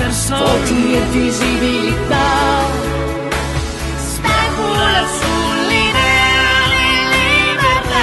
verso voti e visibilità, specula sull'idea di libertà.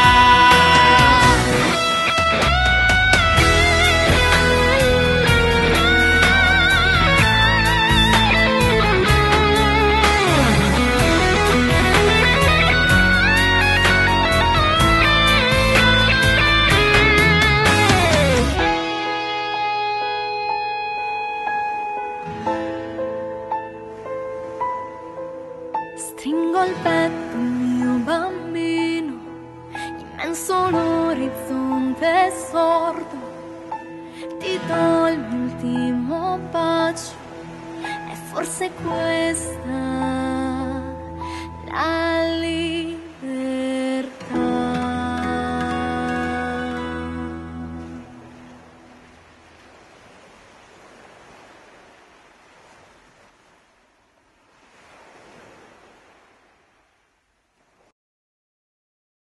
Stringo al petto il mio bambino, immenso l'orizzonte sordo, ti do il mio ultimo bacio, e forse questa la